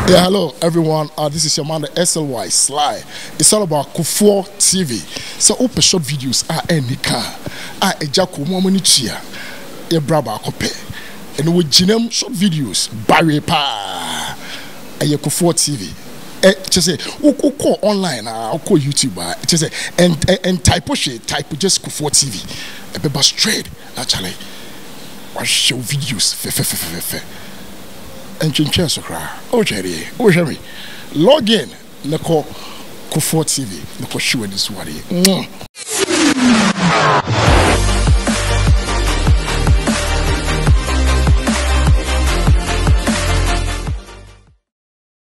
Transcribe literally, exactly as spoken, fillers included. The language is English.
Yeah, hello everyone. Uh, this is your man, the S L Y Sly. It's all about Kufuor T V. So open short videos are any car. I a Jaco Momonichia. A braba cope. And we jinem short videos. Barry pa. A Kufuor T V. Eh, just say, who call online, I'll call YouTube. Just say, and and type shit, type just Kufuor T V. A baby straight, actually. I show videos. Fe fe fe fe fe. And chinchia so cry. Oh, Jerry, oh, Jerry. Log in, Nako Kufuor T V, Nako show this one.